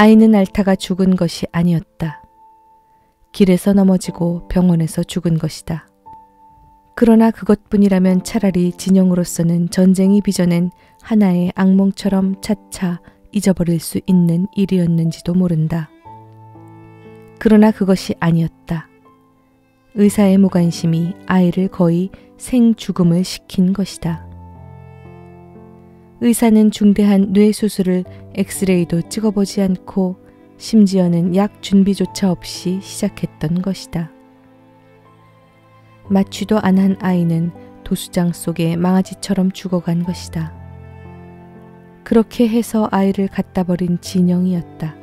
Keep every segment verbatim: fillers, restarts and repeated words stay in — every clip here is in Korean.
아이는 앓다가 죽은 것이 아니었다. 길에서 넘어지고 병원에서 죽은 것이다. 그러나 그것뿐이라면 차라리 진영으로서는 전쟁이 빚어낸 하나의 악몽처럼 차차 잊어버릴 수 있는 일이었는지도 모른다. 그러나 그것이 아니었다. 의사의 무관심이 아이를 거의 생죽음을 시킨 것이다. 의사는 중대한 뇌수술을 엑스레이도 찍어보지 않고 심지어는 약 준비조차 없이 시작했던 것이다. 마취도 안 한 아이는 도수장 속에 망아지처럼 죽어간 것이다. 그렇게 해서 아이를 갖다 버린 진영이었다.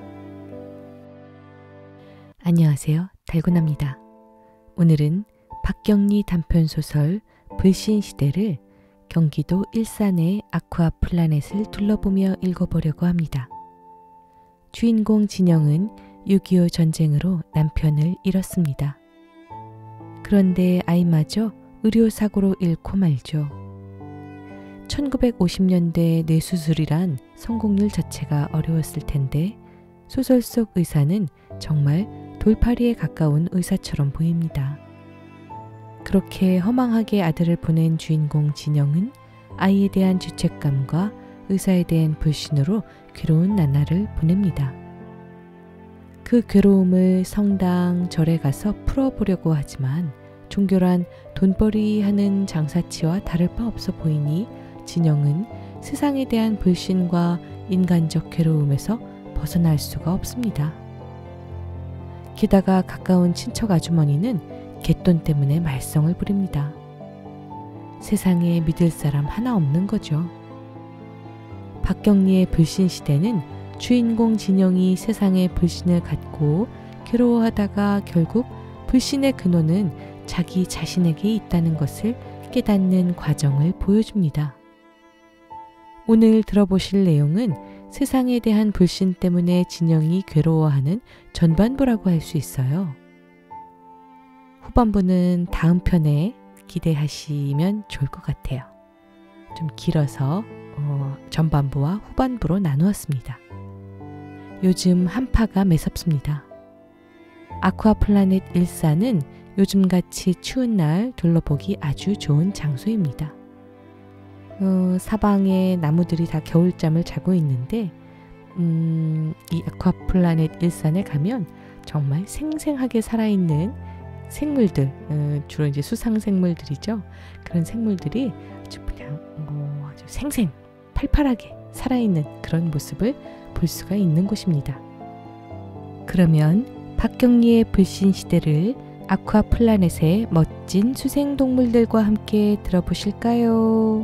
안녕하세요. 달고나입니다. 오늘은 박경리 단편소설 불신시대를 경기도 일산의 아쿠아플라넷을 둘러보며 읽어보려고 합니다. 주인공 진영은 육이오 전쟁으로 남편을 잃었습니다. 그런데 아이마저 의료사고로 잃고 말죠. 천구백오십 년대 뇌수술이란 성공률 자체가 어려웠을 텐데 소설 속 의사는 정말 돌팔이에 가까운 의사처럼 보입니다. 그렇게 허망하게 아들을 보낸 주인공 진영은 아이에 대한 죄책감과 의사에 대한 불신으로 괴로운 나날을 보냅니다. 그 괴로움을 성당, 절에 가서 풀어보려고 하지만 종교란 돈벌이 하는 장사치와 다를 바 없어 보이니 진영은 세상에 대한 불신과 인간적 괴로움에서 벗어날 수가 없습니다. 게다가 가까운 친척 아주머니는 갯돈 때문에 말썽을 부립니다. 세상에 믿을 사람 하나 없는 거죠. 박경리의 불신시대는 주인공 진영이 세상에 불신을 갖고 괴로워하다가 결국 불신의 근원은 자기 자신에게 있다는 것을 깨닫는 과정을 보여줍니다. 오늘 들어보실 내용은 세상에 대한 불신 때문에 진영이 괴로워하는 전반부라고 할 수 있어요. 후반부는 다음 편에 기대하시면 좋을 것 같아요. 좀 길어서 어, 전반부와 후반부로 나누었습니다. 요즘 한파가 매섭습니다. 아쿠아플라넷 일산은 요즘같이 추운 날 둘러보기 아주 좋은 장소입니다. 어, 사방에 나무들이 다 겨울잠을 자고 있는데 음, 이 아쿠아플라넷 일산에 가면 정말 생생하게 살아있는 생물들, 어, 주로 이제 수상생물들이죠. 그런 생물들이 아주 그냥 뭐 아주 생생, 팔팔하게 살아있는 그런 모습을 볼 수가 있는 곳입니다. 그러면 박경리의 불신시대를 아쿠아플라넷의 멋진 수생동물들과 함께 들어보실까요?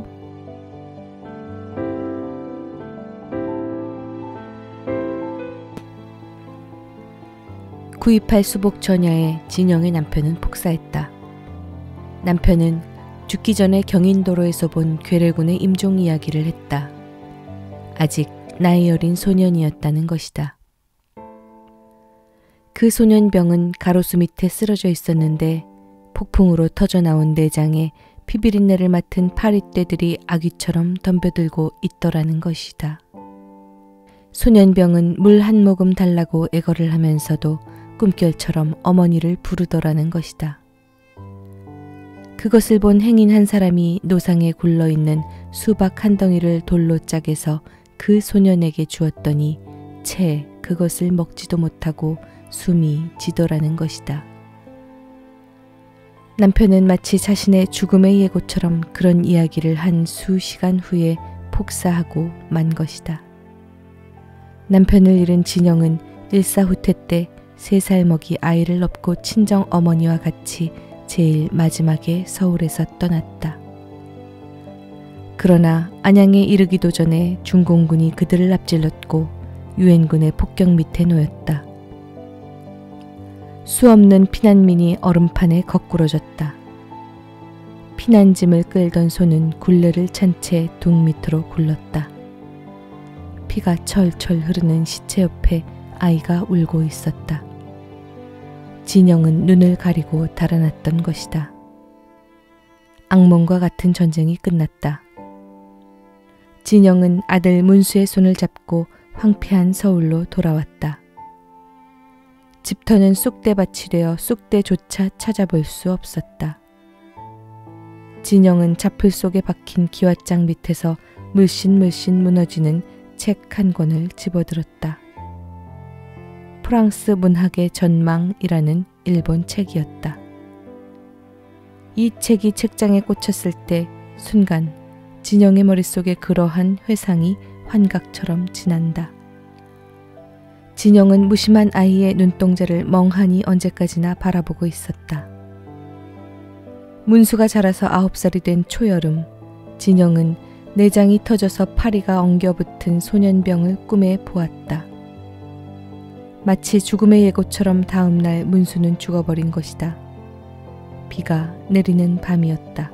구이팔 수복 전야에 진영의 남편은 폭사했다. 남편은 죽기 전에 경인도로에서 본 괴뢰군의 임종 이야기를 했다. 아직 나이 어린 소년이었다는 것이다. 그 소년병은 가로수 밑에 쓰러져 있었는데 폭풍으로 터져나온 내장에 피비린내를 맡은 파리떼들이 아귀처럼 덤벼들고 있더라는 것이다. 소년병은 물 한 모금 달라고 애걸을 하면서도 꿈결처럼 어머니를 부르더라는 것이다. 그것을 본 행인 한 사람이 노상에 굴러있는 수박 한 덩이를 돌로 짜게서 그 소년에게 주었더니 채 그것을 먹지도 못하고 숨이 지더라는 것이다. 남편은 마치 자신의 죽음의 예고처럼 그런 이야기를 한 수시간 후에 폭사하고 만 것이다. 남편을 잃은 진영은 일사후퇴 때 세 살 먹이 아이를 업고 친정 어머니와 같이 제일 마지막에 서울에서 떠났다. 그러나 안양에 이르기도 전에 중공군이 그들을 앞질렀고 유엔군의 폭격 밑에 놓였다. 수없는 피난민이 얼음판에 거꾸러졌다. 피난짐을 끌던 소는 굴레를 찬 채 둥 밑으로 굴렀다. 피가 철철 흐르는 시체 옆에 아이가 울고 있었다. 진영은 눈을 가리고 달아났던 것이다. 악몽과 같은 전쟁이 끝났다. 진영은 아들 문수의 손을 잡고 황폐한 서울로 돌아왔다. 집터는 쑥대밭이 되어 쑥대조차 찾아볼 수 없었다. 진영은 자풀 속에 박힌 기왓장 밑에서 물씬물씬 무너지는 책 한 권을 집어들었다. 프랑스 문학의 전망이라는 일본 책이었다. 이 책이 책장에 꽂혔을 때 순간 진영의 머릿속에 그러한 회상이 환각처럼 지난다. 진영은 무심한 아이의 눈동자를 멍하니 언제까지나 바라보고 있었다. 문수가 자라서 아홉 살이 된 초여름, 진영은 내장이 터져서 파리가 엉겨붙은 소년병을 꿈에 보았다. 마치 죽음의 예고처럼 다음 날 문수는 죽어버린 것이다. 비가 내리는 밤이었다.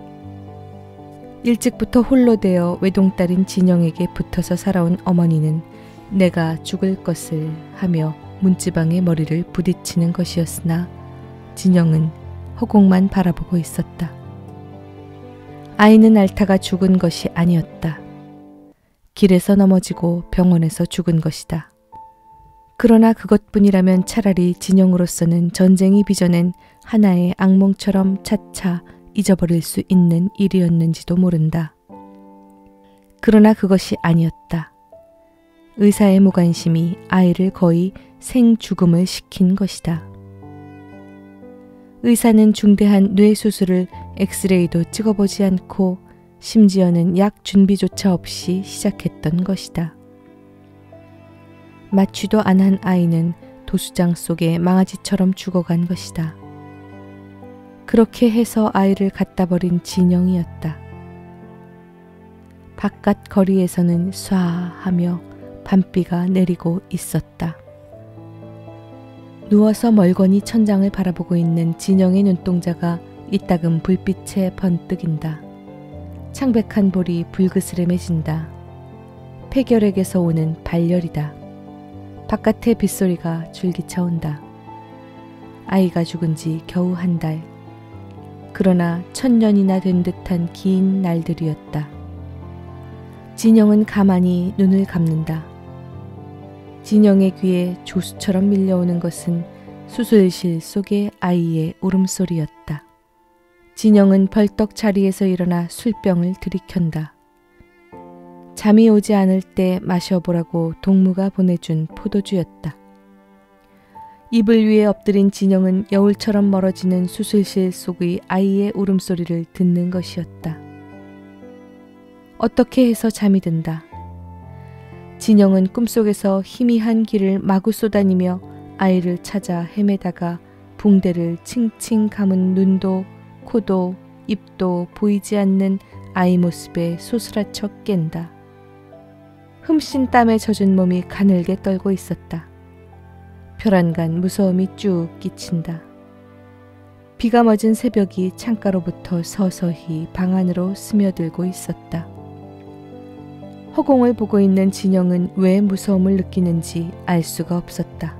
일찍부터 홀로 되어 외동딸인 진영에게 붙어서 살아온 어머니는 내가 죽을 것을 하며 문지방에 머리를 부딪히는 것이었으나 진영은 허공만 바라보고 있었다. 아이는 앓다가 죽은 것이 아니었다. 길에서 넘어지고 병원에서 죽은 것이다. 그러나 그것뿐이라면 차라리 진영으로서는 전쟁이 빚어낸 하나의 악몽처럼 차차 잊어버릴 수 있는 일이었는지도 모른다. 그러나 그것이 아니었다. 의사의 무관심이 아이를 거의 생죽음을 시킨 것이다. 의사는 중대한 뇌 수술을 엑스레이도 찍어보지 않고 심지어는 약 준비조차 없이 시작했던 것이다. 마취도 안 한 아이는 도수장 속에 망아지처럼 죽어간 것이다. 그렇게 해서 아이를 갖다 버린 진영이었다. 바깥 거리에서는 쏴 하며 밤비가 내리고 있었다. 누워서 멀거니 천장을 바라보고 있는 진영의 눈동자가 이따금 불빛에 번뜩인다. 창백한 볼이 불그스름해진다. 폐결핵에서 오는 발열이다. 바깥의 빗소리가 줄기차온다. 아이가 죽은 지 겨우 한 달. 그러나 천년이나 된 듯한 긴 날들이었다. 진영은 가만히 눈을 감는다. 진영의 귀에 조수처럼 밀려오는 것은 수술실 속의 아이의 울음소리였다. 진영은 벌떡 자리에서 일어나 술병을 들이켠다. 잠이 오지 않을 때 마셔보라고 동무가 보내준 포도주였다. 이불 위에 엎드린 진영은 여울처럼 멀어지는 수술실 속의 아이의 울음소리를 듣는 것이었다. 어떻게 해서 잠이 든다. 진영은 꿈속에서 희미한 길을 마구 쏘다니며 아이를 찾아 헤매다가 붕대를 칭칭 감은 눈도 코도 입도 보이지 않는 아이 모습에 소스라쳐 깬다. 흠씬 땀에 젖은 몸이 가늘게 떨고 있었다. 별안간 무서움이 쭉 끼친다. 비가 멎은 새벽이 창가로부터 서서히 방 안으로 스며들고 있었다. 허공을 보고 있는 진영은 왜 무서움을 느끼는지 알 수가 없었다.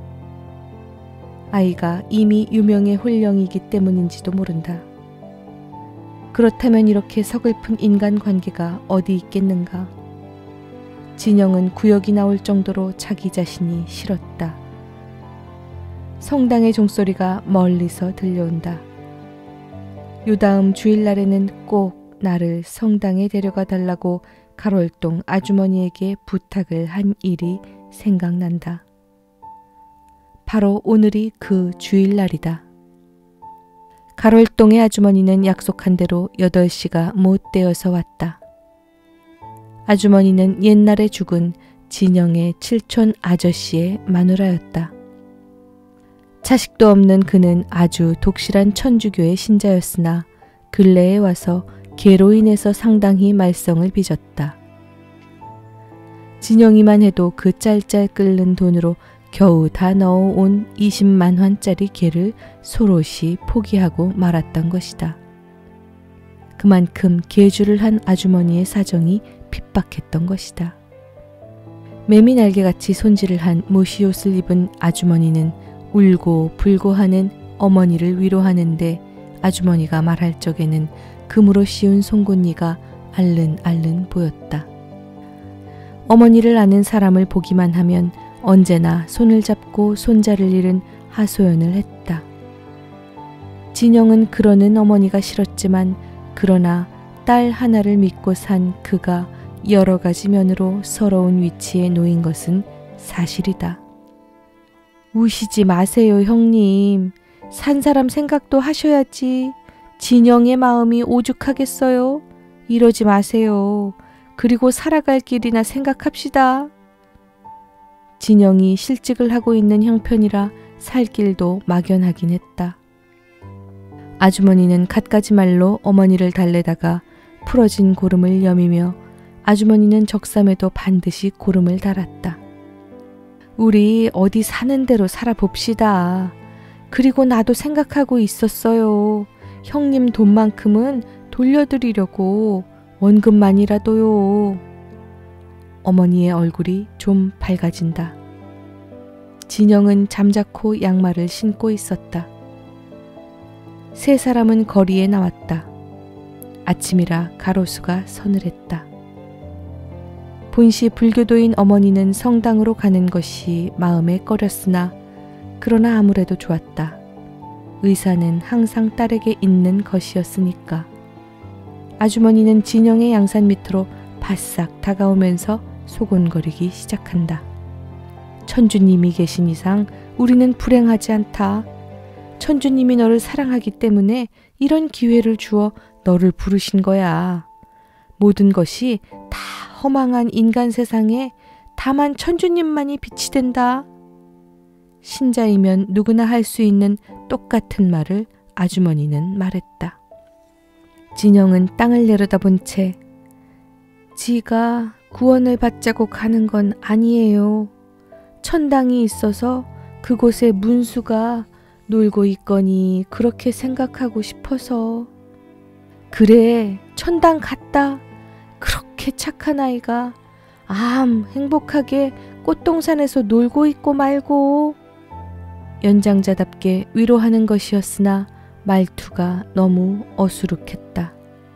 아이가 이미 유명의 혼령이기 때문인지도 모른다. 그렇다면 이렇게 서글픈 인간관계가 어디 있겠는가. 진영은 구역이 나올 정도로 자기 자신이 싫었다. 성당의 종소리가 멀리서 들려온다. 요다음 주일날에는 꼭 나를 성당에 데려가 달라고 가롤동 아주머니에게 부탁을 한 일이 생각난다. 바로 오늘이 그 주일날이다. 가롤동의 아주머니는 약속한 대로 여덟 시가 못 되어서 왔다. 아주머니는 옛날에 죽은 진영의 칠촌 아저씨의 마누라였다. 자식도 없는 그는 아주 독실한 천주교의 신자였으나 근래에 와서 개로 인해서 상당히 말썽을 빚었다. 진영이만 해도 그 짤짤 끓는 돈으로 겨우 다 넣어온 이십만 환짜리 개를 소롯이 포기하고 말았던 것이다. 그만큼 개주를 한 아주머니의 사정이 핍박했던 것이다. 매미 날개같이 손질을 한 모시옷을 입은 아주머니는 울고 불고 하는 어머니를 위로하는데 아주머니가 말할 적에는 금으로 씌운 송곳니가 알른알른 보였다. 어머니를 아는 사람을 보기만 하면 언제나 손을 잡고 손자를 잃은 하소연을 했다. 진영은 그러는 어머니가 싫었지만 그러나 딸 하나를 믿고 산 그가 여러 가지 면으로 서러운 위치에 놓인 것은 사실이다. 우시지 마세요, 형님. 산 사람 생각도 하셔야지. 진영의 마음이 오죽하겠어요. 이러지 마세요. 그리고 살아갈 길이나 생각합시다. 진영이 실직을 하고 있는 형편이라 살 길도 막연하긴 했다. 아주머니는 갖가지 말로 어머니를 달래다가 풀어진 고름을 여미며 아주머니는 적삼에도 반드시 고름을 달았다. 우리 어디 사는 대로 살아봅시다. 그리고 나도 생각하고 있었어요. 형님 돈만큼은 돌려드리려고 원금만이라도요. 어머니의 얼굴이 좀 밝아진다. 진영은 잠자코 양말을 신고 있었다. 세 사람은 거리에 나왔다. 아침이라 가로수가 서늘했다. 본시 불교도인 어머니는 성당으로 가는 것이 마음에 꺼렸으나 그러나 아무래도 좋았다. 의사는 항상 딸에게 있는 것이었으니까. 아주머니는 진영의 양산 밑으로 바싹 다가오면서 소곤거리기 시작한다. 천주님이 계신 이상 우리는 불행하지 않다. 천주님이 너를 사랑하기 때문에 이런 기회를 주어 너를 부르신 거야. 모든 것이 다 허망한 인간 세상에 다만 천주님만이 빛이 된다. 신자이면 누구나 할 수 있는 똑같은 말을 아주머니는 말했다. 진영은 땅을 내려다본 채 지가 구원을 받자고 가는 건 아니에요. 천당이 있어서 그곳에 문수가 놀고 있거니 그렇게 생각하고 싶어서. 그래, 천당 갔다. 그렇게 착한 아이가 암 행복하게 꽃동산에서 놀고 있고 말고. 연장자답게 위로하는 것이었으나 말투가 너무 어수룩했다.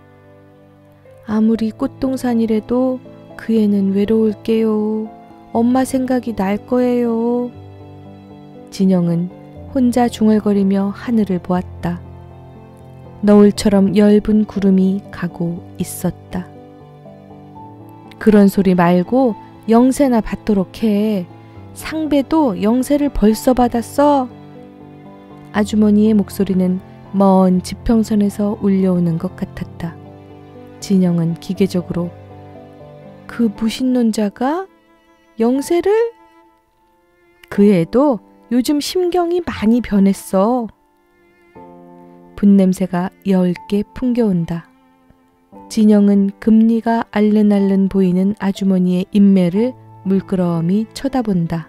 아무리 꽃동산이라도 그 애는 외로울게요. 엄마 생각이 날 거예요. 진영은 혼자 중얼거리며 하늘을 보았다. 너울처럼 엷은 구름이 가고 있었다. 그런 소리 말고 영세나 받도록 해. 상배도 영세를 벌써 받았어. 아주머니의 목소리는 먼 지평선에서 울려오는 것 같았다. 진영은 기계적으로 그 무신론자가 영세를? 그 애도 요즘 심경이 많이 변했어. 분냄새가 엷게 풍겨온다. 진영은 금리가 알른알른 보이는 아주머니의 인매를 물끄러미 쳐다본다.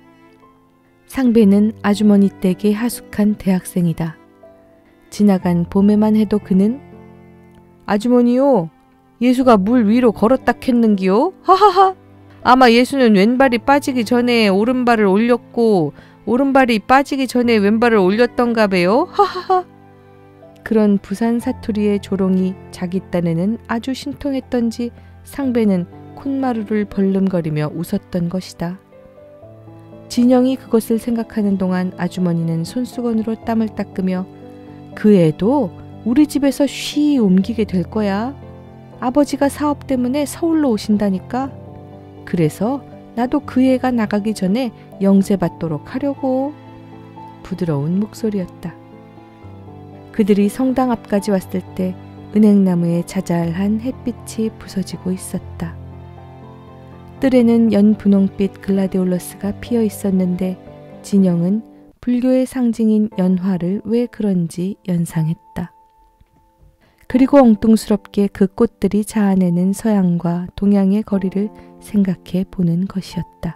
상배는 아주머니 댁의 하숙한 대학생이다. 지나간 봄에만 해도 그는 아주머니요, 예수가 물 위로 걸었다 했는기요? 하하하. 아마 예수는 왼발이 빠지기 전에 오른발을 올렸고 오른발이 빠지기 전에 왼발을 올렸던가 봐요. 하하하. 그런 부산 사투리의 조롱이 자기 딴에는 아주 신통했던지 상배는 콧마루를 벌름거리며 웃었던 것이다. 진영이 그것을 생각하는 동안 아주머니는 손수건으로 땀을 닦으며 그 애도 우리 집에서 쉬 옮기게 될 거야. 아버지가 사업 때문에 서울로 오신다니까. 그래서 나도 그 애가 나가기 전에 영세 받도록 하려고. 부드러운 목소리였다. 그들이 성당 앞까지 왔을 때 은행나무에 자잘한 햇빛이 부서지고 있었다. 뜰에는 연분홍빛 글라디올러스가 피어 있었는데 진영은 불교의 상징인 연화를 왜 그런지 연상했다. 그리고 엉뚱스럽게 그 꽃들이 자아내는 서양과 동양의 거리를 생각해 보는 것이었다.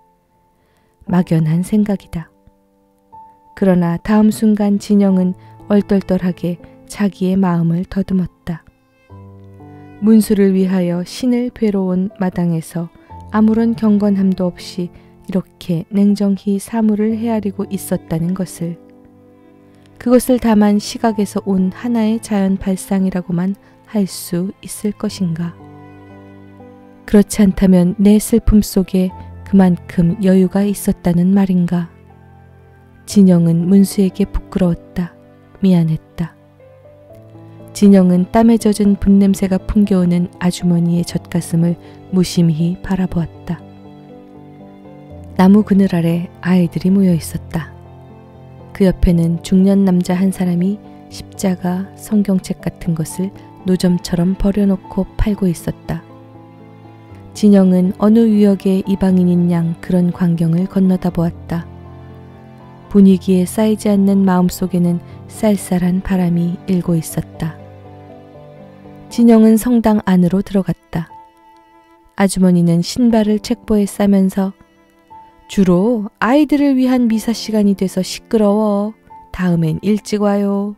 막연한 생각이다. 그러나 다음 순간 진영은 얼떨떨하게 자기의 마음을 더듬었다. 문수를 위하여 신을 뵈러 온 마당에서 아무런 경건함도 없이 이렇게 냉정히 사물을 헤아리고 있었다는 것을, 그것을 다만 시각에서 온 하나의 자연 발상이라고만 할 수 있을 것인가. 그렇지 않다면 내 슬픔 속에 그만큼 여유가 있었다는 말인가. 진영은 문수에게 부끄러웠다. 미안했다. 진영은 땀에 젖은 분냄새가 풍겨오는 아주머니의 젖가슴을 무심히 바라보았다. 나무 그늘 아래 아이들이 모여 있었다. 그 옆에는 중년 남자 한 사람이 십자가, 성경책 같은 것을 노점처럼 버려놓고 팔고 있었다. 진영은 어느 유역의 이방인인 양 그런 광경을 건너다 보았다. 분위기에 쌓이지 않는 마음속에는 쌀쌀한 바람이 일고 있었다. 진영은 성당 안으로 들어갔다. 아주머니는 신발을 책보에 싸면서 주로 아이들을 위한 미사 시간이 돼서 시끄러워. 다음엔 일찍 와요.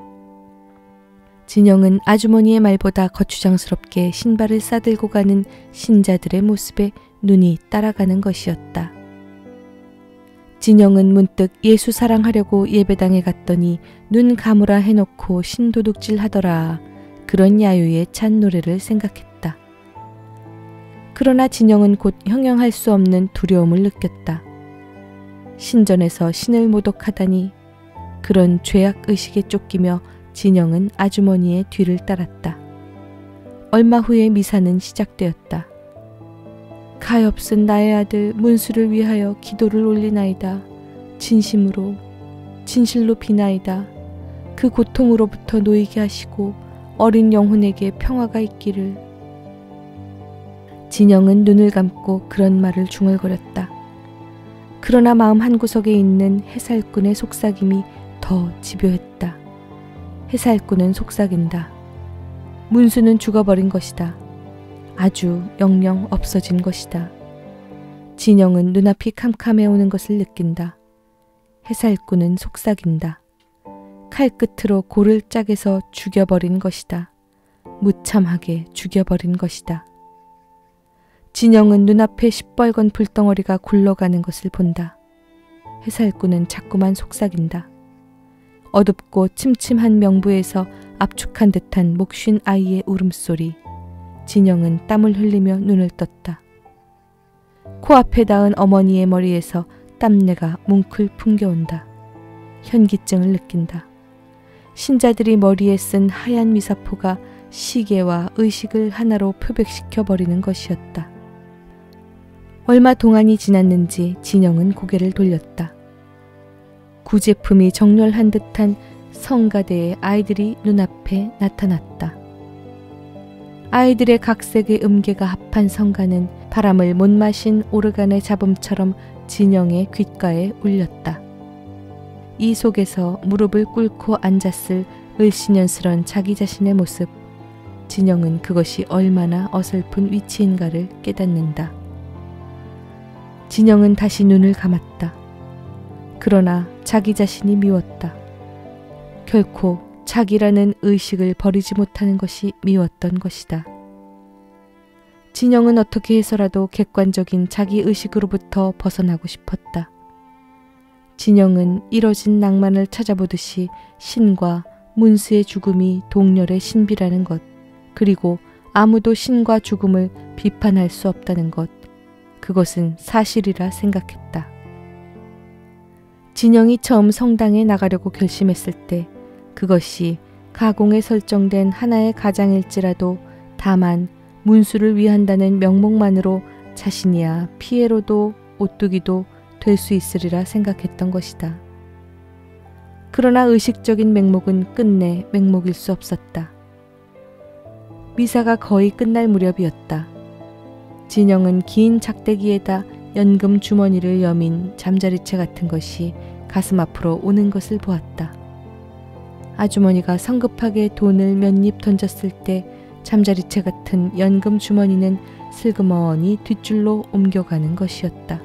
진영은 아주머니의 말보다 거추장스럽게 신발을 싸들고 가는 신자들의 모습에 눈이 따라가는 것이었다. 진영은 문득 예수 사랑하려고 예배당에 갔더니 눈 감으라 해놓고 신도둑질 하더라. 그런 야유의 찬 노래를 생각했다. 그러나 진영은 곧 형용할 수 없는 두려움을 느꼈다. 신전에서 신을 모독하다니. 그런 죄악의식에 쫓기며 진영은 아주머니의 뒤를 따랐다. 얼마 후에 미사는 시작되었다. 가엾은 나의 아들 문수를 위하여 기도를 올리나이다. 진심으로 진실로 비나이다. 그 고통으로부터 놓이게 하시고 어린 영혼에게 평화가 있기를. 진영은 눈을 감고 그런 말을 중얼거렸다. 그러나 마음 한구석에 있는 해살꾼의 속삭임이 더 집요했다. 해살꾼은 속삭인다. 문수는 죽어버린 것이다. 아주 영영 없어진 것이다. 진영은 눈앞이 캄캄해오는 것을 느낀다. 해살꾼은 속삭인다. 칼끝으로 골을 짜게서 죽여버린 것이다. 무참하게 죽여버린 것이다. 진영은 눈앞에 시뻘건 불덩어리가 굴러가는 것을 본다. 해살꾼은 자꾸만 속삭인다. 어둡고 침침한 명부에서 압축한 듯한 목쉰 아이의 울음소리. 진영은 땀을 흘리며 눈을 떴다. 코앞에 닿은 어머니의 머리에서 땀내가 뭉클 풍겨온다. 현기증을 느낀다. 신자들이 머리에 쓴 하얀 미사포가 시계와 의식을 하나로 표백시켜버리는 것이었다. 얼마 동안이 지났는지 진영은 고개를 돌렸다. 구제품이 정렬한 듯한 성가대의 아이들이 눈앞에 나타났다. 아이들의 각색의 음계가 합한 성가는 바람을 못 마신 오르간의 잡음처럼 진영의 귓가에 울렸다. 이 속에서 무릎을 꿇고 앉았을 을씨년스런 자기 자신의 모습. 진영은 그것이 얼마나 어설픈 위치인가를 깨닫는다. 진영은 다시 눈을 감았다. 그러나 자기 자신이 미웠다. 결코 자기라는 의식을 버리지 못하는 것이 미웠던 것이다. 진영은 어떻게 해서라도 객관적인 자기 의식으로부터 벗어나고 싶었다. 진영은 이뤄진 낭만을 찾아보듯이 신과 문수의 죽음이 동렬의 신비라는 것, 그리고 아무도 신과 죽음을 비판할 수 없다는 것, 그것은 사실이라 생각했다. 진영이 처음 성당에 나가려고 결심했을 때 그것이 가공에 설정된 하나의 가장일지라도 다만 문수를 위한다는 명목만으로 자신이야 피에로도 오뚜기도 될 수 있으리라 생각했던 것이다. 그러나 의식적인 맹목은 끝내 맹목일 수 없었다. 미사가 거의 끝날 무렵이었다. 진영은 긴 작대기에다 연금 주머니를 여민 잠자리채 같은 것이 가슴 앞으로 오는 것을 보았다. 아주머니가 성급하게 돈을 몇 입 던졌을 때 잠자리채 같은 연금 주머니는 슬그머니 뒷줄로 옮겨가는 것이었다.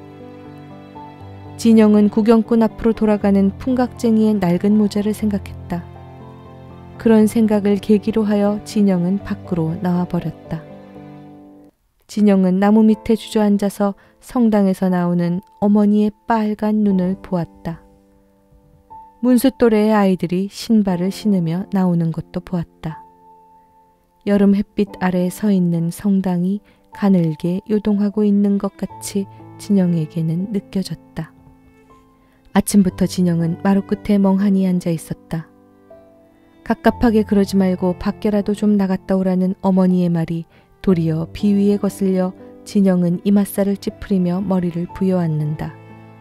진영은 구경꾼 앞으로 돌아가는 풍각쟁이의 낡은 모자를 생각했다. 그런 생각을 계기로 하여 진영은 밖으로 나와버렸다. 진영은 나무 밑에 주저앉아서 성당에서 나오는 어머니의 빨간 눈을 보았다. 문수 또래의 아이들이 신발을 신으며 나오는 것도 보았다. 여름 햇빛 아래 서 있는 성당이 가늘게 요동하고 있는 것 같이 진영에게는 느껴졌다. 아침부터 진영은 마루 끝에 멍하니 앉아 있었다. 갑갑하게 그러지 말고 밖에라도 좀 나갔다 오라는 어머니의 말이 도리어 비위에 거슬려 진영은 이맛살을 찌푸리며 머리를 부여앉는다.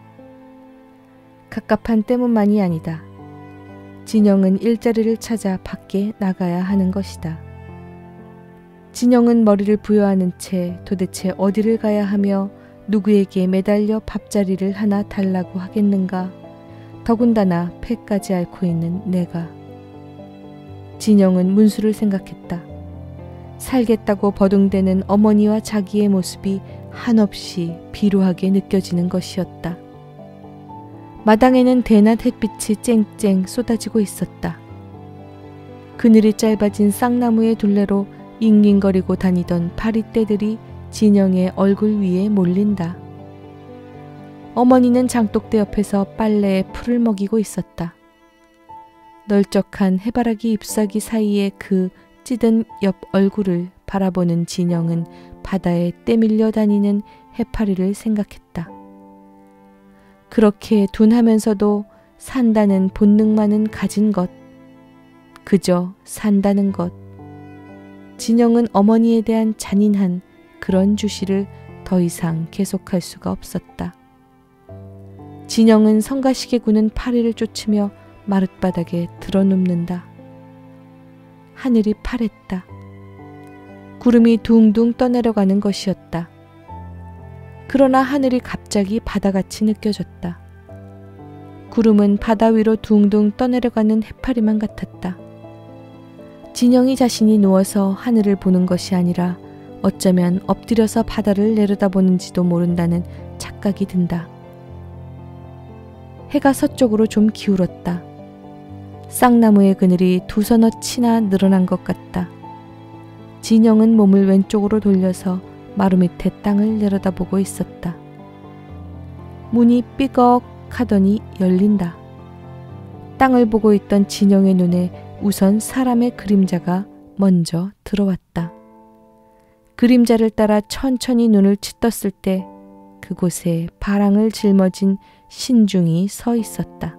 갑갑한 때문만이 아니다. 진영은 일자리를 찾아 밖에 나가야 하는 것이다. 진영은 머리를 부여하는 채 도대체 어디를 가야 하며 누구에게 매달려 밥자리를 하나 달라고 하겠는가. 더군다나 폐까지 앓고 있는 내가. 진영은 문수를 생각했다. 살겠다고 버둥대는 어머니와 자기의 모습이 한없이 비루하게 느껴지는 것이었다. 마당에는 대낮 햇빛이 쨍쨍 쏟아지고 있었다. 그늘이 짧아진 쌍나무의 둘레로 잉잉거리고 다니던 파리떼들이 진영의 얼굴 위에 몰린다. 어머니는 장독대 옆에서 빨래에 풀을 먹이고 있었다. 널쩍한 해바라기 잎사귀 사이에 그 찌든 옆 얼굴을 바라보는 진영은 바다에 떼밀려 다니는 해파리를 생각했다. 그렇게 둔하면서도 산다는 본능만은 가진 것, 그저 산다는 것. 진영은 어머니에 대한 잔인한 그런 주시를 더 이상 계속할 수가 없었다. 진영은 성가시게 구는 파리를 쫓으며 마룻바닥에 드러눕는다. 하늘이 파랬다. 구름이 둥둥 떠내려가는 것이었다. 그러나 하늘이 갑자기 바다같이 느껴졌다. 구름은 바다 위로 둥둥 떠내려가는 해파리만 같았다. 진영이 자신이 누워서 하늘을 보는 것이 아니라 어쩌면 엎드려서 바다를 내려다보는지도 모른다는 착각이 든다. 해가 서쪽으로 좀 기울었다. 쌍나무의 그늘이 두 서너 치나 늘어난 것 같다. 진영은 몸을 왼쪽으로 돌려서 마루 밑에 땅을 내려다보고 있었다. 문이 삐걱 하더니 열린다. 땅을 보고 있던 진영의 눈에 우선 사람의 그림자가 먼저 들어왔다. 그림자를 따라 천천히 눈을 치떴을 때 그곳에 바랑을 짊어진 신중이 서 있었다.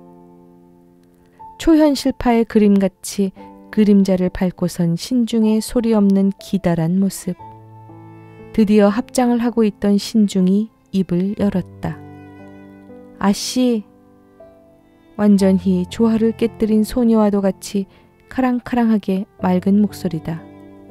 초현실파의 그림같이 그림자를 밟고 선 신중의 소리 없는 기다란 모습. 드디어 합장을 하고 있던 신중이 입을 열었다. 아씨! 완전히 조화를 깨뜨린 소녀와도 같이 카랑카랑하게 맑은 목소리다.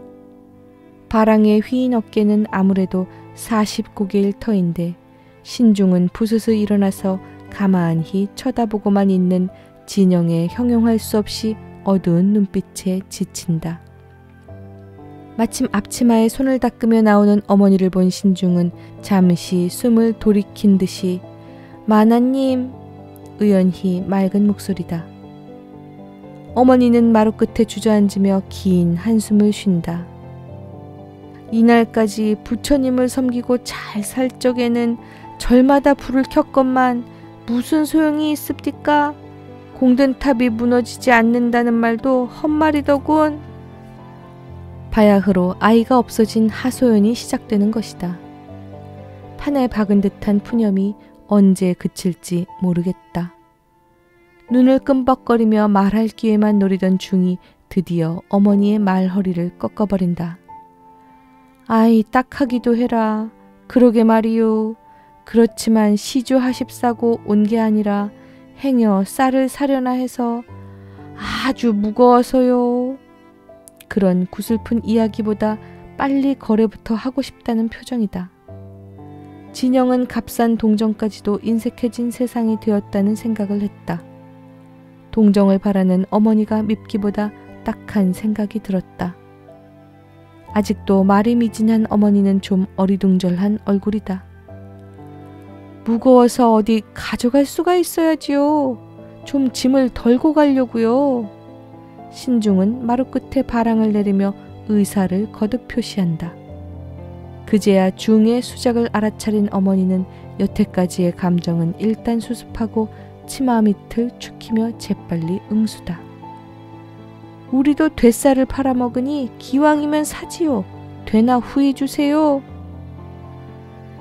바랑의 휘인 어깨는 아무래도 사십 고개일 터인데 신중은 부스스 일어나서 가만히 쳐다보고만 있는 진영의 형용할 수 없이 어두운 눈빛에 지친다. 마침 앞치마에 손을 닦으며 나오는 어머니를 본 신중은 잠시 숨을 돌이킨 듯이 마나님, 의연히 맑은 목소리다. 어머니는 마루 끝에 주저앉으며 긴 한숨을 쉰다. 이날까지 부처님을 섬기고 잘 살 적에는 절마다 불을 켰건만 무슨 소용이 있습니까? 공든탑이 무너지지 않는다는 말도 헛말이더군. 바야흐로 아이가 없어진 하소연이 시작되는 것이다. 판에 박은 듯한 푸념이 언제 그칠지 모르겠다. 눈을 끔벅거리며 말할 기회만 노리던 중이 드디어 어머니의 말허리를 꺾어버린다. 아이 딱하기도 해라. 그러게 말이요. 그렇지만 시주하십사고 온 게 아니라 행여 쌀을 사려나 해서 아주 무거워서요. 그런 구슬픈 이야기보다 빨리 거래부터 하고 싶다는 표정이다. 진영은 값싼 동정까지도 인색해진 세상이 되었다는 생각을 했다. 동정을 바라는 어머니가 밉기보다 딱한 생각이 들었다. 아직도 말이 미진한 어머니는 좀 어리둥절한 얼굴이다. 무거워서 어디 가져갈 수가 있어야지요. 좀 짐을 덜고 가려고요. 신중은 마루 끝에 바랑을 내리며 의사를 거듭 표시한다. 그제야 중의 수작을 알아차린 어머니는 여태까지의 감정은 일단 수습하고 치마 밑을 축히며 재빨리 응수다. 우리도 되쌀을 팔아먹으니 기왕이면 사지요. 되나 후히 주세요.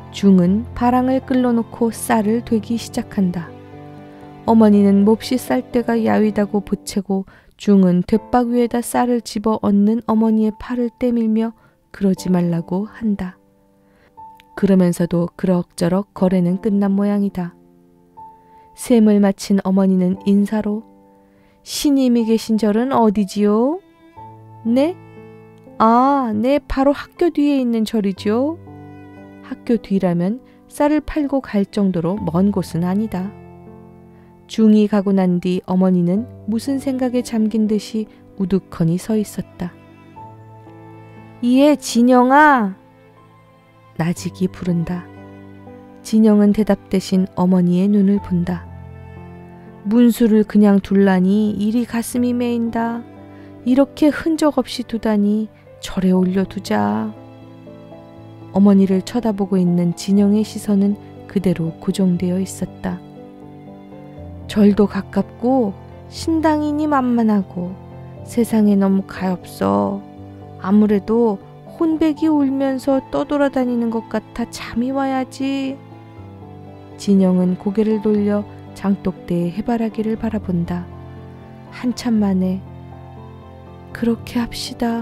중은 바랑을 끌어놓고 쌀을 되기 시작한다. 어머니는 몹시 쌀때가 야위다고 보채고 중은 돛박 위에다 쌀을 집어 얹는 어머니의 팔을 떼밀며 그러지 말라고 한다. 그러면서도 그럭저럭 거래는 끝난 모양이다. 셈을 마친 어머니는 인사로 "시님이 계신 절은 어디지요?" "네? 아, 네, 바로 학교 뒤에 있는 절이지요." 학교 뒤라면 쌀을 팔고 갈 정도로 먼 곳은 아니다. 중이 가고 난 뒤 어머니는 무슨 생각에 잠긴 듯이 우두커니 서 있었다. "이에 진영아!" 나직이 부른다. 진영은 대답 대신 어머니의 눈을 본다. "문수를 그냥 둘라니 이리 가슴이 메인다. 이렇게 흔적 없이 두다니 절에 올려두자." 어머니를 쳐다보고 있는 진영의 시선은 그대로 고정되어 있었다. 절도 가깝고 신당이니 만만하고 세상에 너무 가엾어. 아무래도 혼백이 울면서 떠돌아다니는 것 같아 잠이 와야지. 진영은 고개를 돌려 장독대의 해바라기를 바라본다. 한참 만에 "그렇게 합시다."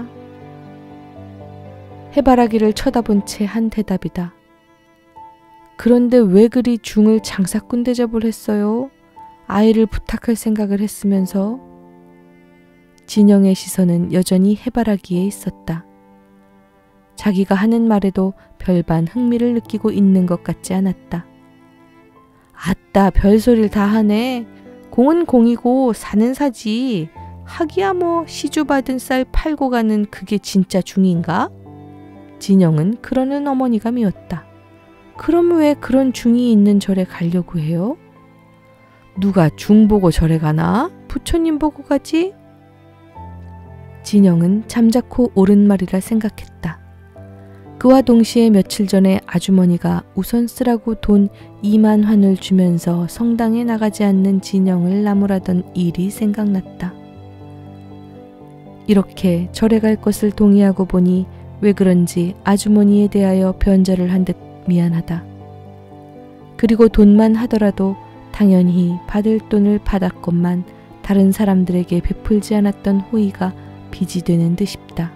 해바라기를 쳐다본 채 한 대답이다. "그런데 왜 그리 중을 장사꾼 대접을 했어요? 아이를 부탁할 생각을 했으면서." 진영의 시선은 여전히 해바라기에 있었다. 자기가 하는 말에도 별반 흥미를 느끼고 있는 것 같지 않았다. "아따, 별소리를 다 하네. 공은 공이고 사는 사지. 하기야 뭐 시주 받은 쌀 팔고 가는 그게 진짜 중인가?" 진영은 그러는 어머니가 미웠다. "그럼 왜 그런 중이 있는 절에 가려고 해요?" "누가 중 보고 절에 가나? 부처님 보고 가지?" 진영은 잠자코 옳은 말이라 생각했다. 그와 동시에 며칠 전에 아주머니가 우선 쓰라고 돈 이만 환을 주면서 성당에 나가지 않는 진영을 나무라던 일이 생각났다. 이렇게 절에 갈 것을 동의하고 보니 왜 그런지 아주머니에 대하여 변절을 한 듯 미안하다. 그리고 돈만 하더라도 당연히 받을 돈을 받았건만 다른 사람들에게 베풀지 않았던 호의가 빚이 되는 듯 싶다.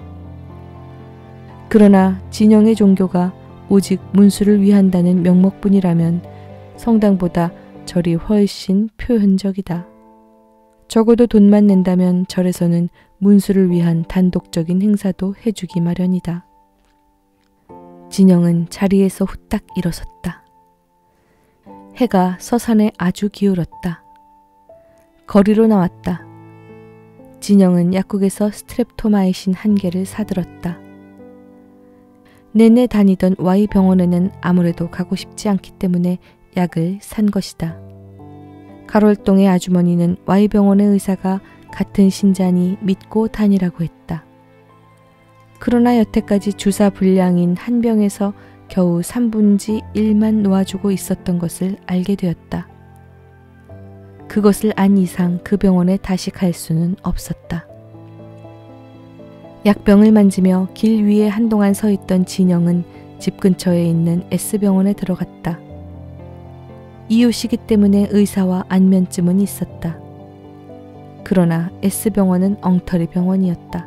그러나 진영의 종교가 오직 문수를 위한다는 명목뿐이라면 성당보다 절이 훨씬 표현적이다. 적어도 돈만 낸다면 절에서는 문수를 위한 단독적인 행사도 해주기 마련이다. 진영은 자리에서 후딱 일어섰다. 해가 서산에 아주 기울었다. 거리로 나왔다. 진영은 약국에서 스트랩토마이신 한 개를 사들었다. 내내 다니던 Y 병원에는 아무래도 가고 싶지 않기 때문에 약을 산 것이다. 가롤동의 아주머니는 Y 병원의 의사가 같은 신자니 믿고 다니라고 했다. 그러나 여태까지 주사 분량인 한 병에서 겨우 삼분지 일만 놓아주고 있었던 것을 알게 되었다. 그것을 안 이상 그 병원에 다시 갈 수는 없었다. 약병을 만지며 길 위에 한동안 서 있던 진영은 집 근처에 있는 S병원에 들어갔다. 이웃이기 때문에 의사와 안면쯤은 있었다. 그러나 S병원은 엉터리 병원이었다.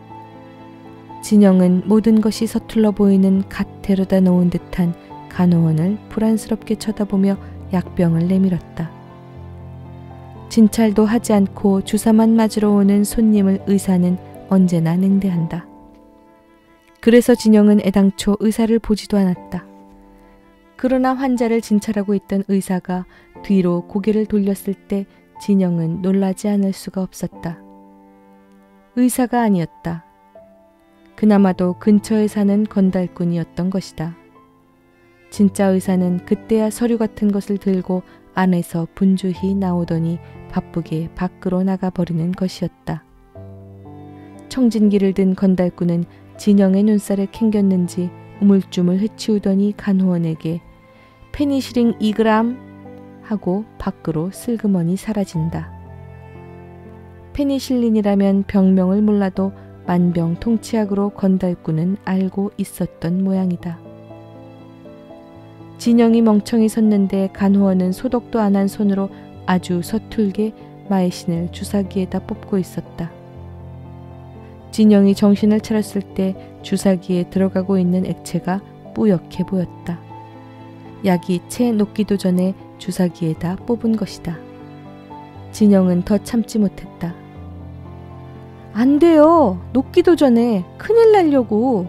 진영은 모든 것이 서툴러 보이는 갓 데려다 놓은 듯한 간호원을 불안스럽게 쳐다보며 약병을 내밀었다. 진찰도 하지 않고 주사만 맞으러 오는 손님을 의사는 언제나 냉대한다. 그래서 진영은 애당초 의사를 보지도 않았다. 그러나 환자를 진찰하고 있던 의사가 뒤로 고개를 돌렸을 때 진영은 놀라지 않을 수가 없었다. 의사가 아니었다. 그나마도 근처에 사는 건달꾼이었던 것이다. 진짜 의사는 그때야 서류 같은 것을 들고 안에서 분주히 나오더니 바쁘게 밖으로 나가버리는 것이었다. 청진기를 든 건달꾼은 진영의 눈살에 캥겼는지 우물쭈물 헤치우더니 간호원에게 페니실린 이 그램 하고 밖으로 슬그머니 사라진다. 페니실린이라면 병명을 몰라도 만병통치약으로 건달꾼은 알고 있었던 모양이다. 진영이 멍청이 섰는데 간호원은 소독도 안 한 손으로 아주 서툴게 마이신을 주사기에다 뽑고 있었다. 진영이 정신을 차렸을 때 주사기에 들어가고 있는 액체가 뿌옇게 보였다. 약이 채 녹기도 전에 주사기에다 뽑은 것이다. 진영은 더 참지 못했다. 안 돼요. 녹기도 전에 큰일 날려고.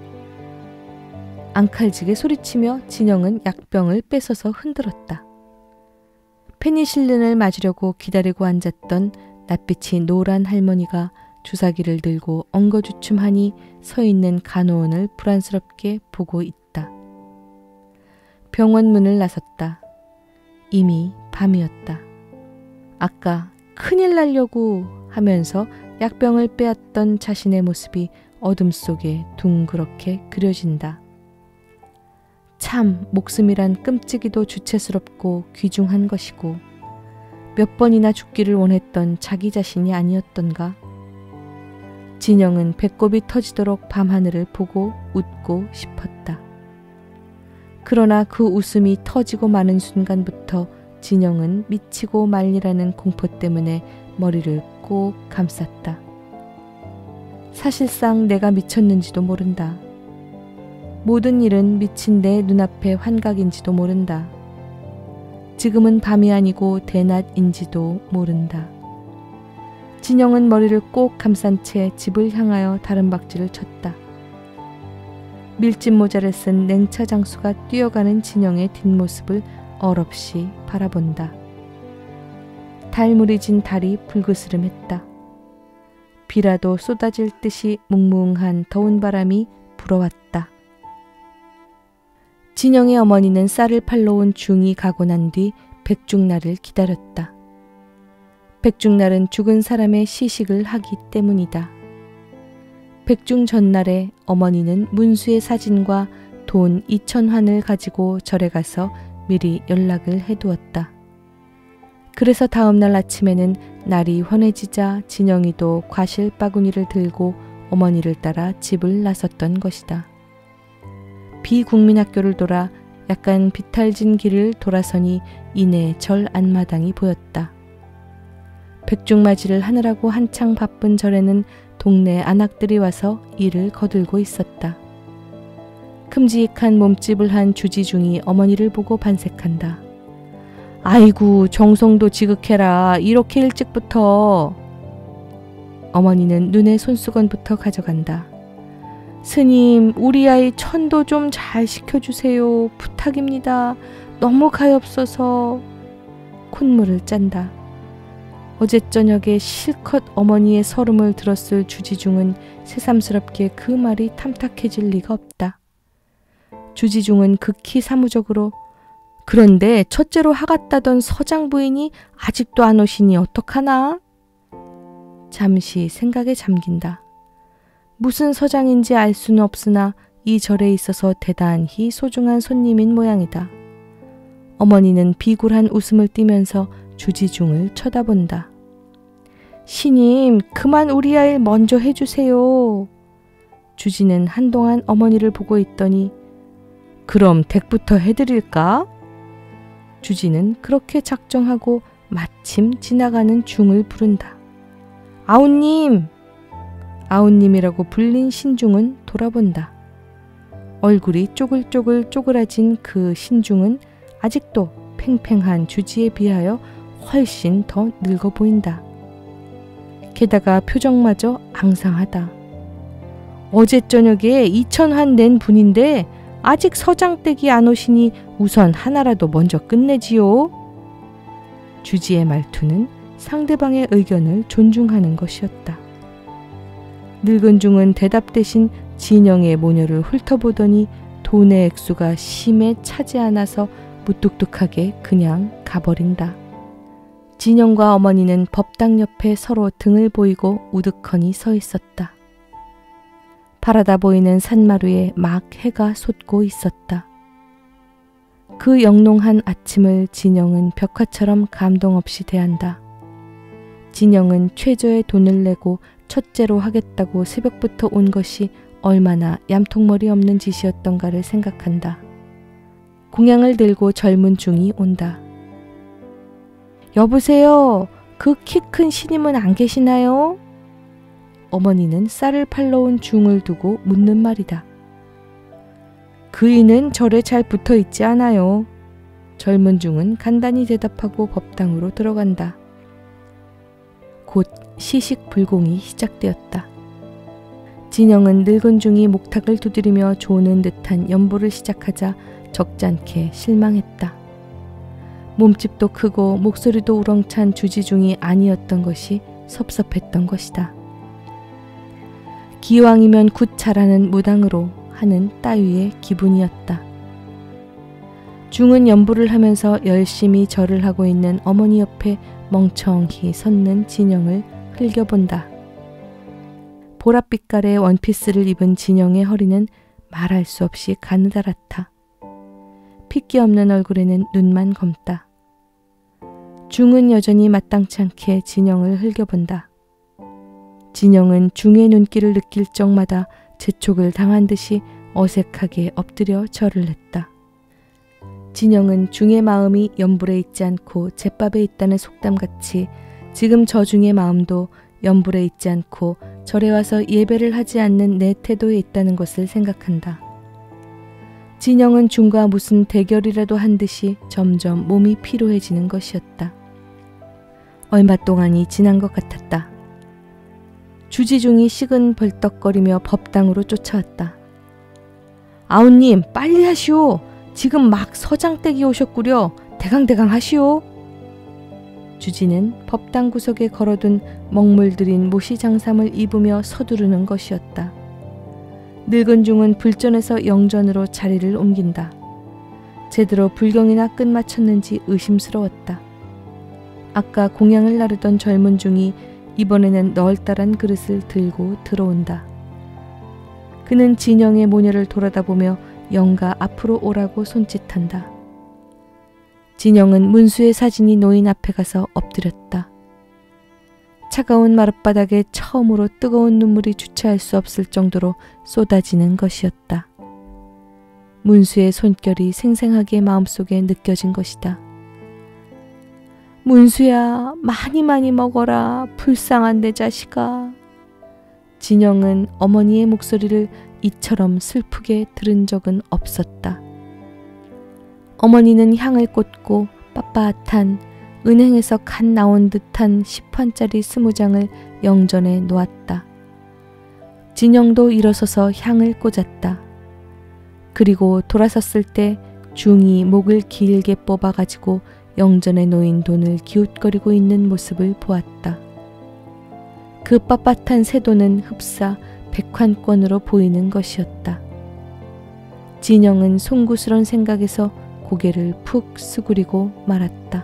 앙칼지게 소리치며 진영은 약병을 뺏어서 흔들었다. 페니실린을 맞으려고 기다리고 앉았던 낯빛이 노란 할머니가 주사기를 들고 엉거주춤하니 서 있는 간호원을 불안스럽게 보고 있다. 병원 문을 나섰다. 이미 밤이었다. 아까 큰일 날려고 하면서 약병을 빼앗던 자신의 모습이 어둠 속에 둥그렇게 그려진다. 참 목숨이란 끔찍이도 주체스럽고 귀중한 것이고 몇 번이나 죽기를 원했던 자기 자신이 아니었던가. 진영은 배꼽이 터지도록 밤하늘을 보고 웃고 싶었다. 그러나 그 웃음이 터지고 마는 순간부터 진영은 미치고 말리라는 공포 때문에 머리를 꼭 감쌌다. 사실상 내가 미쳤는지도 모른다. 모든 일은 미친 내 눈앞의 환각인지도 모른다. 지금은 밤이 아니고 대낮인지도 모른다. 진영은 머리를 꼭 감싼 채 집을 향하여 다른박질을 쳤다. 밀짚 모자를 쓴 냉차 장수가 뛰어가는 진영의 뒷모습을 얼없이 바라본다. 달무리 진 달이 불그스름했다. 비라도 쏟아질 듯이 뭉뭉한 더운 바람이 불어왔다. 진영의 어머니는 쌀을 팔러 온 중이 가고 난 뒤 백중날을 기다렸다. 백중날은 죽은 사람의 시식을 하기 때문이다. 백중 전날에 어머니는 문수의 사진과 돈 이천 환을 가지고 절에 가서 미리 연락을 해두었다. 그래서 다음날 아침에는 날이 환해지자 진영이도 과실 바구니를 들고 어머니를 따라 집을 나섰던 것이다. 비국민학교를 돌아 약간 비탈진 길을 돌아서니 이내 절 앞마당이 보였다. 백중맞이를 하느라고 한창 바쁜 절에는 동네 안악들이 와서 일을 거들고 있었다. 큼직한 몸집을 한 주지중이 어머니를 보고 반색한다. 아이고 정성도 지극해라. 이렇게 일찍부터. 어머니는 눈에 손수건부터 가져간다. 스님, 우리 아이 천도 좀 잘 시켜주세요. 부탁입니다. 너무 가엾어서. 콧물을 짠다. 어제 저녁에 실컷 어머니의 설움을 들었을 주지중은 새삼스럽게 그 말이 탐탁해질 리가 없다. 주지중은 극히 사무적으로 그런데 첫째로 하갔다던 서장 부인이 아직도 안 오시니 어떡하나? 잠시 생각에 잠긴다. 무슨 서장인지 알 수는 없으나 이 절에 있어서 대단히 소중한 손님인 모양이다. 어머니는 비굴한 웃음을 띠면서 주지중을 쳐다본다. 시님, 그만 우리 아이 먼저 해주세요. 주지는 한동안 어머니를 보고 있더니 그럼 댁부터 해드릴까? 주지는 그렇게 작정하고 마침 지나가는 중을 부른다. 아우님! 아우님이라고 불린 신중은 돌아본다. 얼굴이 쪼글쪼글 쪼그라진 그 신중은 아직도 팽팽한 주지에 비하여 훨씬 더 늙어 보인다. 게다가 표정마저 앙상하다. 어제 저녁에 이천 환 낸 분인데 아직 서장댁이 안 오시니 우선 하나라도 먼저 끝내지요. 주지의 말투는 상대방의 의견을 존중하는 것이었다. 늙은 중은 대답 대신 진영의 모녀를 훑어보더니 돈의 액수가 심에 차지 않아서 무뚝뚝하게 그냥 가버린다. 진영과 어머니는 법당 옆에 서로 등을 보이고 우두커니 서 있었다. 바라다 보이는 산마루에 막 해가 솟고 있었다. 그 영롱한 아침을 진영은 벽화처럼 감동 없이 대한다. 진영은 최저의 돈을 내고 첫째로 하겠다고 새벽부터 온 것이 얼마나 얌통머리 없는 짓이었던가를 생각한다. 공양을 들고 젊은 중이 온다. 여보세요. 그 키 큰 신임은 안 계시나요? 어머니는 쌀을 팔러 온 중을 두고 묻는 말이다. 그이는 절에 잘 붙어 있지 않아요. 젊은 중은 간단히 대답하고 법당으로 들어간다. 곧 시식불공이 시작되었다. 진영은 늙은 중이 목탁을 두드리며 조는 듯한 연보를 시작하자 적잖게 실망했다. 몸집도 크고 목소리도 우렁찬 주지중이 아니었던 것이 섭섭했던 것이다. 기왕이면 굿 잘하는 무당으로 하는 따위의 기분이었다. 중은 연보를 하면서 열심히 절을 하고 있는 어머니 옆에 멍청히 섰는 진영을 흘겨본다. 보랏빛깔의 원피스를 입은 진영의 허리는 말할 수 없이 가느다랗다. 핏기 없는 얼굴에는 눈만 검다. 중은 여전히 마땅치 않게 진영을 흘겨본다. 진영은 중의 눈길을 느낄 적마다 재촉을 당한 듯이 어색하게 엎드려 절을 했다. 진영은 중의 마음이 연불에 있지 않고 제밥에 있다는 속담같이 지금 저 중의 마음도 연불에 있지 않고 절에 와서 예배를 하지 않는 내 태도에 있다는 것을 생각한다. 진영은 중과 무슨 대결이라도 한 듯이 점점 몸이 피로해지는 것이었다. 얼마 동안이 지난 것 같았다. 주지중이 식은 벌떡거리며 법당으로 쫓아왔다. 아우님, 빨리 하시오. 지금 막 서장댁이 오셨구려. 대강대강 하시오. 주지는 법당 구석에 걸어둔 먹물들인 모시장삼을 입으며 서두르는 것이었다. 늙은 중은 불전에서 영전으로 자리를 옮긴다. 제대로 불경이나 끝마쳤는지 의심스러웠다. 아까 공양을 나르던 젊은 중이 이번에는 널따란 그릇을 들고 들어온다. 그는 진영의 모녀를 돌아다보며 영가 앞으로 오라고 손짓한다. 진영은 문수의 사진이 놓인 앞에 가서 엎드렸다. 차가운 마룻바닥에 처음으로 뜨거운 눈물이 주체할 수 없을 정도로 쏟아지는 것이었다. 문수의 손결이 생생하게 마음속에 느껴진 것이다. 문수야, 많이 많이 먹어라. 불쌍한 내 자식아. 진영은 어머니의 목소리를 이처럼 슬프게 들은 적은 없었다. 어머니는 향을 꽂고 빳빳한 은행에서 갓 나온 듯한 십 환짜리 스무 장을 영전에 놓았다. 진영도 일어서서 향을 꽂았다. 그리고 돌아섰을 때 중이 목을 길게 뽑아가지고 영전에 놓인 돈을 기웃거리고 있는 모습을 보았다. 그 빳빳한 새 돈은 흡사 백환권으로 보이는 것이었다. 진영은 송구스런 생각에서 고개를 푹 수그리고 말았다.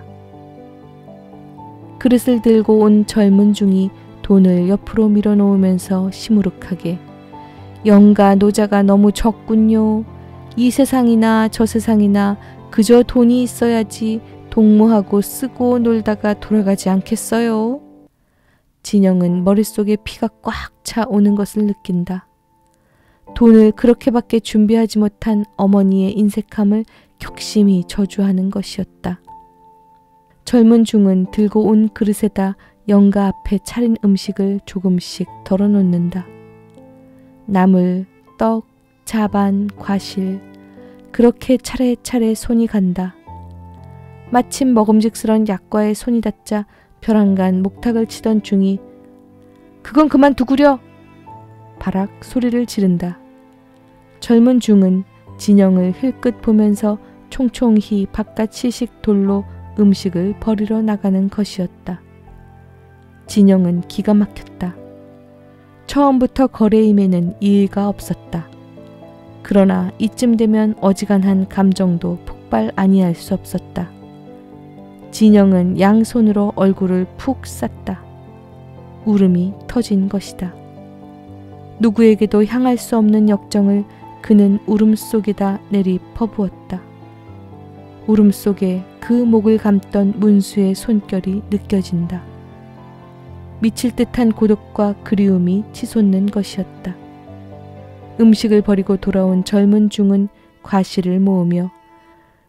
그릇을 들고 온 젊은 중이 돈을 옆으로 밀어놓으면서 시무룩하게 영가 노자가 너무 적군요. 이 세상이나 저 세상이나 그저 돈이 있어야지 동무하고 쓰고 놀다가 돌아가지 않겠어요? 진영은 머릿속에 피가 꽉 차 오는 것을 느낀다. 돈을 그렇게밖에 준비하지 못한 어머니의 인색함을 격심히 저주하는 것이었다. 젊은 중은 들고 온 그릇에다 영가 앞에 차린 음식을 조금씩 덜어놓는다. 나물, 떡, 자반, 과실 그렇게 차례차례 손이 간다. 마침 먹음직스런 약과에 손이 닿자 벼랑간 목탁을 치던 중이 그건 그만 두구려! 바락 소리를 지른다. 젊은 중은 진영을 힐끗 보면서 총총히 바깥 시식 돌로 음식을 버리러 나가는 것이었다. 진영은 기가 막혔다. 처음부터 거래임에는 이의가 없었다. 그러나 이쯤 되면 어지간한 감정도 폭발 아니할 수 없었다. 진영은 양손으로 얼굴을 푹 쌌다. 울음이 터진 것이다. 누구에게도 향할 수 없는 역정을 그는 울음 속에다 내리 퍼부었다. 울음 속에 그 목을 감던 문수의 손결이 느껴진다. 미칠 듯한 고독과 그리움이 치솟는 것이었다. 음식을 버리고 돌아온 젊은 중은 과실을 모으며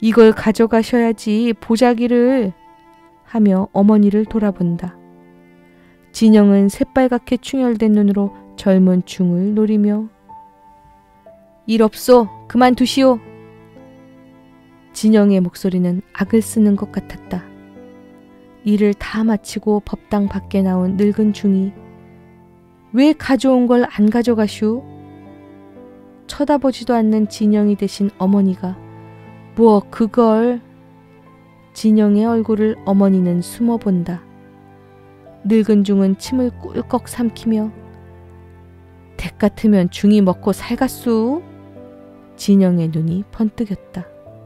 이걸 가져가셔야지 보자기를 하며 어머니를 돌아본다. 진영은 새빨갛게 충혈된 눈으로 젊은 중을 노리며 일 없소. 그만두시오. 진영의 목소리는 악을 쓰는 것 같았다. 일을 다 마치고 법당 밖에 나온 늙은 중이 왜 가져온 걸 안 가져가슈? 쳐다보지도 않는 진영이 대신 어머니가 뭐 그걸. 진영의 얼굴을 어머니는 숨어본다. 늙은 중은 침을 꿀꺽 삼키며 댁 같으면 중이 먹고 살갔수? 진영의 눈이 번뜩였다.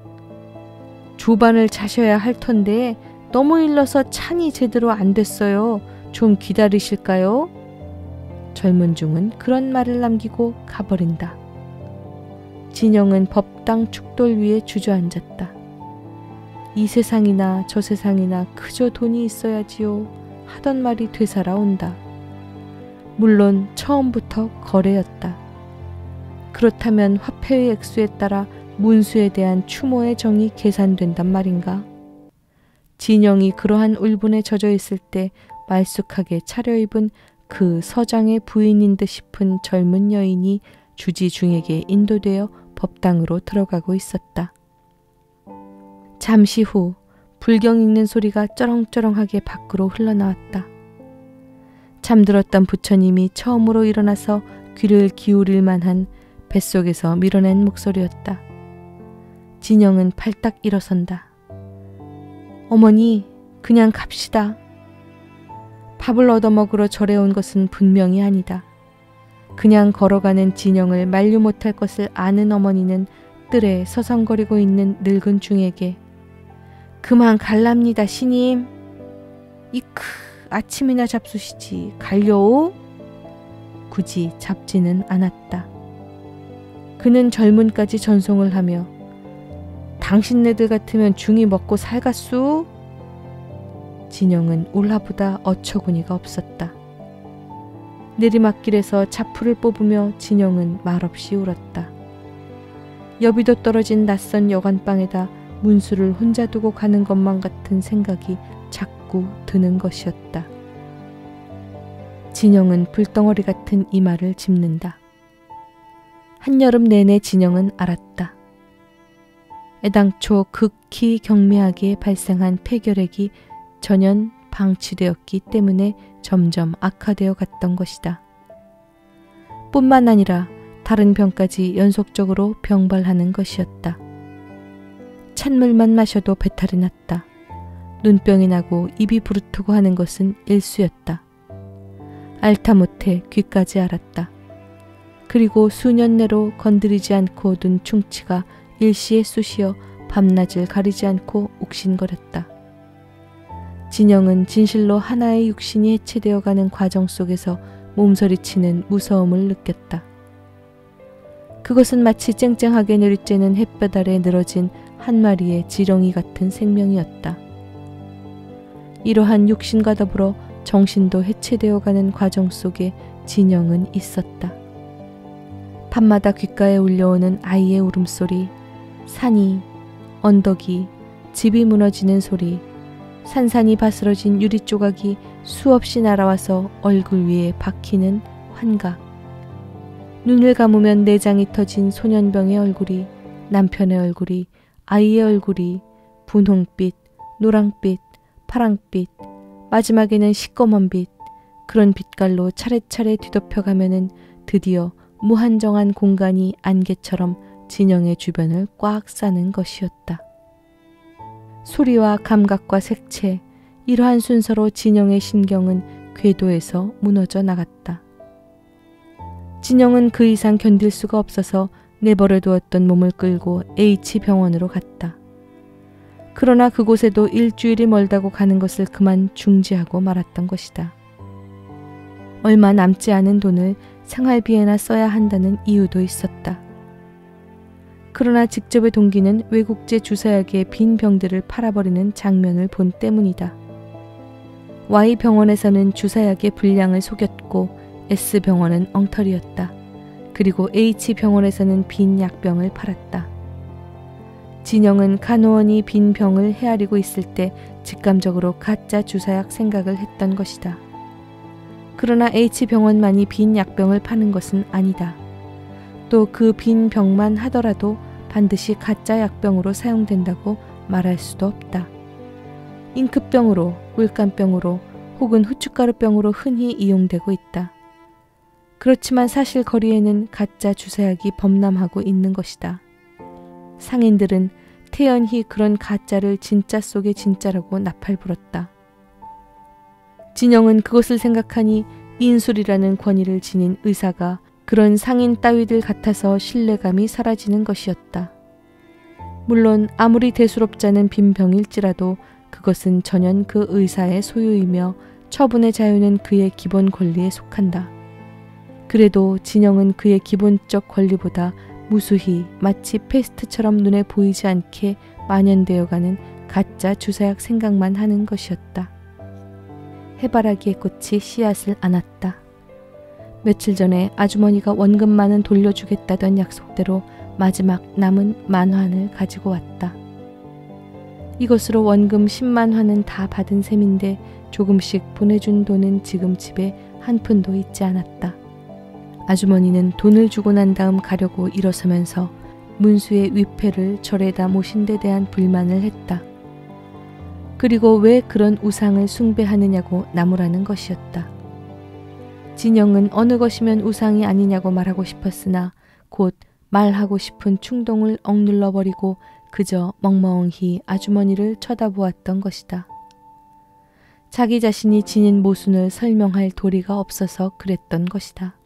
조반을 자셔야 할 텐데 너무 일러서 찬이 제대로 안 됐어요. 좀 기다리실까요? 젊은 중은 그런 말을 남기고 가버린다. 진영은 법당 축돌 위에 주저앉았다. 이 세상이나 저 세상이나 그저 돈이 있어야지요 하던 말이 되살아온다. 물론 처음부터 거래였다. 그렇다면 화폐의 액수에 따라 문수에 대한 추모의 정이 계산된단 말인가? 진영이 그러한 울분에 젖어 있을 때 말쑥하게 차려입은 그 서장의 부인인 듯 싶은 젊은 여인이 주지중에게 인도되어 법당으로 들어가고 있었다. 잠시 후 불경 읽는 소리가 쩌렁쩌렁하게 밖으로 흘러나왔다. 잠들었던 부처님이 처음으로 일어나서 귀를 기울일 만한 뱃속에서 밀어낸 목소리였다. 진영은 팔딱 일어선다. 어머니, 그냥 갑시다. 밥을 얻어먹으러 절에 온 것은 분명히 아니다. 그냥 걸어가는 진영을 만류 못할 것을 아는 어머니는 뜰에 서성거리고 있는 늙은 중에게 그만 갈랍니다, 시님. 이크, 아침이나 잡수시지. 갈려오? 굳이 잡지는 않았다. 그는 젊은까지 전송을 하며 당신네들 같으면 중이 먹고 살갔수? 진영은 올라보다 어처구니가 없었다. 내리막길에서 차풀을 뽑으며 진영은 말없이 울었다. 여비도 떨어진 낯선 여관방에다 문수를 혼자 두고 가는 것만 같은 생각이 자꾸 드는 것이었다. 진영은 불덩어리 같은 이마를 짚는다. 한여름 내내 진영은 알았다. 애당초 극히 경미하게 발생한 폐결핵이 전혀 방치되었기 때문에 점점 악화되어 갔던 것이다. 뿐만 아니라 다른 병까지 연속적으로 병발하는 것이었다. 찬물만 마셔도 배탈이 났다. 눈병이 나고 입이 부르트고 하는 것은 일수였다. 앓다 못해 귀까지 앓았다. 그리고 수년 내로 건드리지 않고 둔 충치가 일시에 쑤시어 밤낮을 가리지 않고 욱신거렸다. 진영은 진실로 하나의 육신이 해체되어가는 과정 속에서 몸서리치는 무서움을 느꼈다. 그것은 마치 쨍쨍하게 내리쬐는 햇볕 아래 늘어진 한 마리의 지렁이 같은 생명이었다. 이러한 육신과 더불어 정신도 해체되어가는 과정 속에 진영은 있었다. 밤마다 귓가에 울려오는 아이의 울음소리, 산이, 언덕이, 집이 무너지는 소리, 산산이 바스러진 유리 조각이 수없이 날아와서 얼굴 위에 박히는 환각. 눈을 감으면 내장이 터진 소년병의 얼굴이, 남편의 얼굴이, 아이의 얼굴이 분홍빛, 노랑빛, 파랑빛, 마지막에는 시꺼먼빛, 그런 빛깔로 차례차례 뒤덮여가면은 드디어 무한정한 공간이 안개처럼 진영의 주변을 꽉 싸는 것이었다. 소리와 감각과 색채, 이러한 순서로 진영의 신경은 궤도에서 무너져 나갔다. 진영은 그 이상 견딜 수가 없어서 내버려 두었던 몸을 끌고 H병원으로 갔다. 그러나 그곳에도 일주일이 멀다고 가는 것을 그만 중지하고 말았던 것이다. 얼마 남지 않은 돈을 생활비에나 써야 한다는 이유도 있었다. 그러나 직접의 동기는 외국제 주사약의 빈 병들을 팔아버리는 장면을 본 때문이다. Y병원에서는 주사약의 분량을 속였고 S병원은 엉터리였다. 그리고 H병원에서는 빈 약병을 팔았다. 진영은 간호원이 빈 병을 헤아리고 있을 때 직감적으로 가짜 주사약 생각을 했던 것이다. 그러나 H병원만이 빈 약병을 파는 것은 아니다. 또 그 빈 병만 하더라도 반드시 가짜 약병으로 사용된다고 말할 수도 없다. 잉크병으로, 물감병으로 혹은 후춧가루병으로 흔히 이용되고 있다. 그렇지만 사실 거리에는 가짜 주사약이 범람하고 있는 것이다. 상인들은 태연히 그런 가짜를 진짜 속의 진짜라고 나팔 불었다. 진영은 그것을 생각하니 인술이라는 권위를 지닌 의사가 그런 상인 따위들 같아서 신뢰감이 사라지는 것이었다. 물론 아무리 대수롭지 않은 빈병일지라도 그것은 전혀 그 의사의 소유이며 처분의 자유는 그의 기본 권리에 속한다. 그래도 진영은 그의 기본적 권리보다 무수히 마치 페스트처럼 눈에 보이지 않게 만연되어가는 가짜 주사약 생각만 하는 것이었다. 해바라기의 꽃이 씨앗을 안았다. 며칠 전에 아주머니가 원금만은 돌려주겠다던 약속대로 마지막 남은 만환을 가지고 왔다. 이것으로 원금 십만 환은 다 받은 셈인데 조금씩 보내준 돈은 지금 집에 한 푼도 있지 않았다. 아주머니는 돈을 주고 난 다음 가려고 일어서면서 문수의 위패를 절에다 모신 데 대한 불만을 했다. 그리고 왜 그런 우상을 숭배하느냐고 나무라는 것이었다. 진영은 어느 것이면 우상이 아니냐고 말하고 싶었으나 곧 말하고 싶은 충동을 억눌러버리고 그저 멍멍히 아주머니를 쳐다보았던 것이다. 자기 자신이 지닌 모순을 설명할 도리가 없어서 그랬던 것이다.